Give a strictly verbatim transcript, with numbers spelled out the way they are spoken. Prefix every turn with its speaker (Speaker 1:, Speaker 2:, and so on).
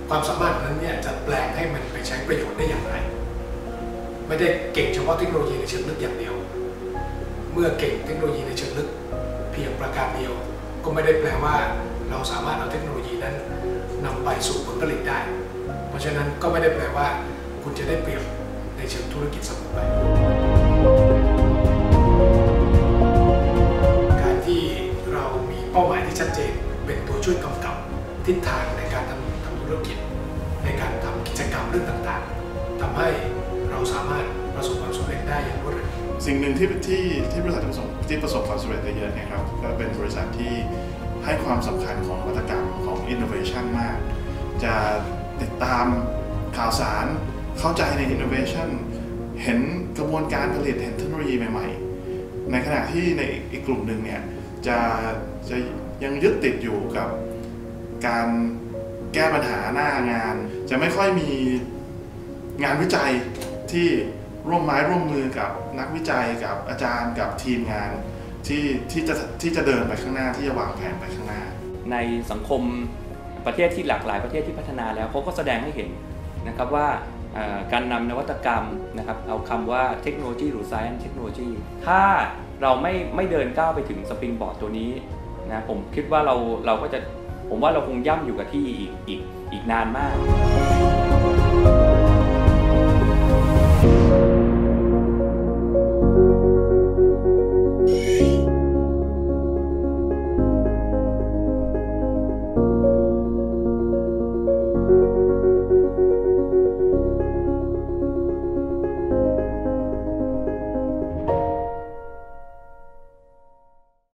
Speaker 1: ความสามารถนั้นเนี่ยจะแปลงให้มันไปใช้ประโยชน์ได้อย่างไรไม่ได้เก่งเฉพาะเทคโนโลยีในเชิงลึกอย่างเดียวเมื่อเก่งเทคโนโลยีในเชิงลึกเพียงประการเดียวก็ไม่ได้แปลว่าเราสามารถเอาเทคโนโลยีนั้นนำไปสู่ผลผลิตได้เพราะฉะนั้นก็ไม่ได้แปลว่าคุณจะได้เปรียบในเชิงธุรกิจเสมอไปการที่เรามีเป้าหมายที่ชัดเจนเป็นตัวช่วยกำกับทิศทางในการทำทำธุรกิจในการทำกิจกรรมเรื่องต่างๆทำให้เราสามารถประสบความสำเร็จได้อย่างรวดเร็ว
Speaker 2: สิ่งหนึ่งที่ที่ที่บริษัทประสบที่ประสบความสำเร็จได้เยอะนะครับก็เป็นบริษัทที่ให้ความสำคัญของนวัตกรรมของ innovation มากจะติดตามข่าวสารเข้าใจใน innovation เห็นกระบวนการผลิตเห็นเทคโนโลยีใหม่ๆในขณะที่ในอีกกลุ่มหนึ่งเนี่ยจะจะยังยึดติดอยู่กับการแก้ปัญหาหน้างานจะไม่ค่อยมีงานวิจัยที่ร่วมไม้ร่วมมือกับนักวิจัยกับอาจารย์กับทีมงานที่ที่จะที่จะเดินไปข้างหน้าที่จะวางแผนไปข้างหน้า
Speaker 3: ในสังคมประเทศที่หลากหลายประเทศที่พัฒนาแล้วเขาก็แสดงให้เห็นนะครับว่าการนำนวัตกรรมนะครับเอาคำว่าเทคโนโลยีหรือ Science Technology ถ้าเราไม่ไม่เดินก้าวไปถึงสปริงบอร์ดตัวนี้นะผมคิดว่าเราเราก็จะผมว่าเราคงย่ำอยู่กับที่อีกอีกอีกนานมาก